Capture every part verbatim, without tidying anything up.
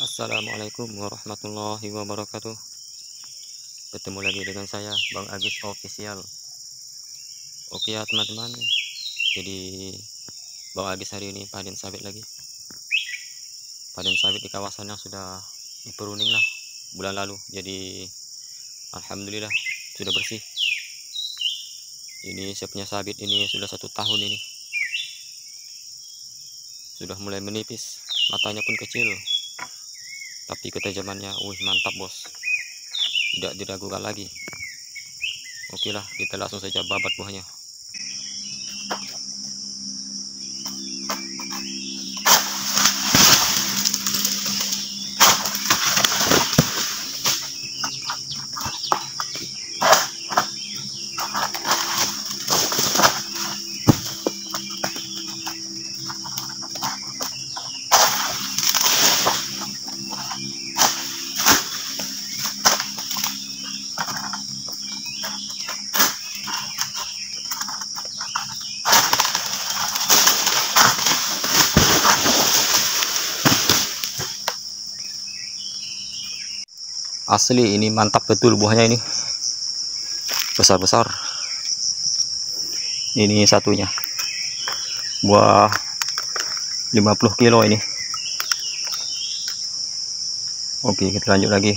Assalamualaikum warahmatullahi wabarakatuh. Ketemu lagi dengan saya Bang Agis Official. Oke ya teman-teman, jadi Bang Agis hari ini panen sawit lagi. Panen sawit di kawasan yang sudah diperuning lah bulan lalu. Jadi alhamdulillah sudah bersih. Ini saya punya sawit ini sudah satu tahun ini. Sudah mulai menipis, matanya pun kecil. Tapi ketajamannya, wih mantap bos. Tidak diragukan lagi. Oke lah, kita langsung saja babat buahnya. Asli ini mantap betul buahnya, ini besar-besar. Ini satunya buah lima puluh kilo ini. Oke, kita lanjut lagi.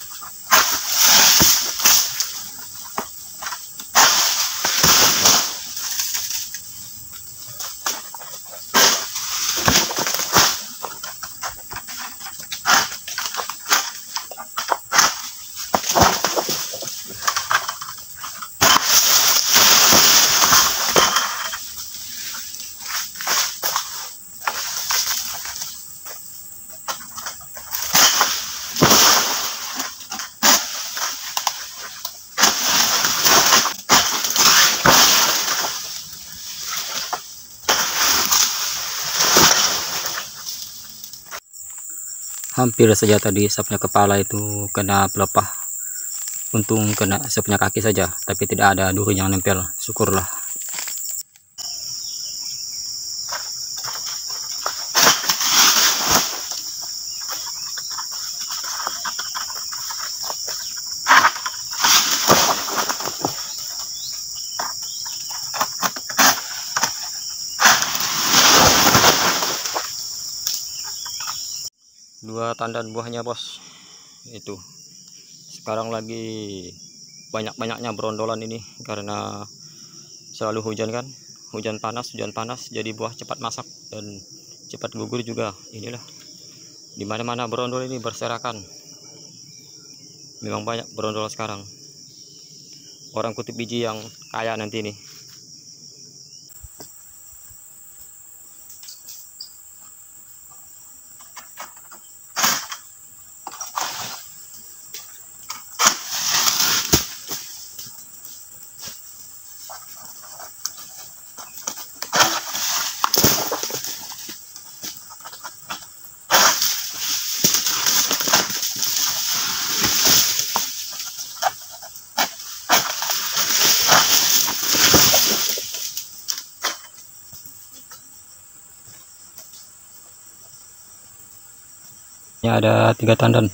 Hampir saja tadi sapnya kepala itu kena pelepah. Untung kena sapnya kaki saja, tapi tidak ada duri yang nempel. Syukurlah. Dua tandan buahnya bos. Itu sekarang lagi banyak-banyaknya berondolan ini karena selalu hujan kan, hujan panas hujan panas jadi buah cepat masak dan cepat gugur juga. Inilah dimana-mana berondol ini berserakan, memang banyak berondol sekarang. Orang kutip biji yang kaya nanti nih. Ya, ada tiga tandan.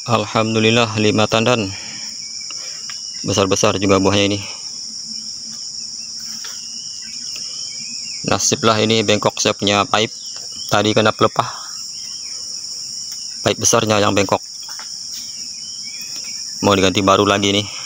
Alhamdulillah lima tandan, besar-besar juga buahnya ini. Nasiblah ini bengkok saya punya pipe, tadi kena pelepah, pipe besarnya yang bengkok, mau diganti baru lagi nih.